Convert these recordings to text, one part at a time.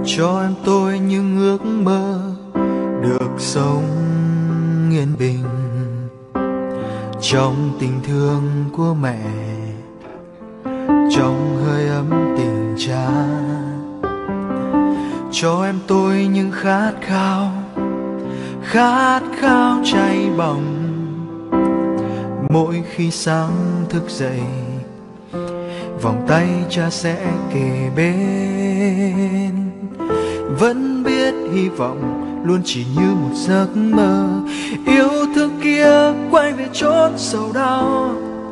cho em tôi những ước mơ được sống yên bình trong tình thương của mẹ, trong hơi ấm tình cha. Cho em tôi những khát khao cháy bỏng mỗi khi sáng thức dậy, vòng tay cha sẽ kề bên. Vẫn biết hy vọng luôn chỉ như một giấc mơ, yêu thương kia quay về chốn sầu đau.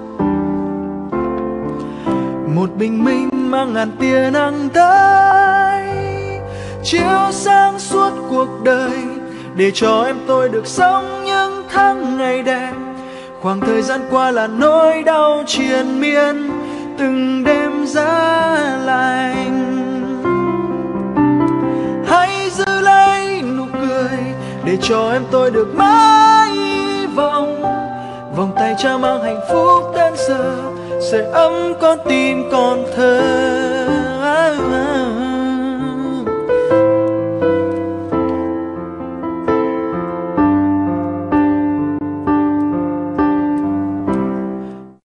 Một bình minh mang ngàn tia nắng tới, chiếu sáng suốt cuộc đời, để cho em tôi được sống những tháng ngày đẹp. Khoảng thời gian qua là nỗi đau triền miên, từng đêm giá lạnh. Hãy giữ lấy nụ cười để cho em tôi được mãi hy vọng. Vòng tay cha mang hạnh phúc đến giờ, sưởi ấm con tim con thơ.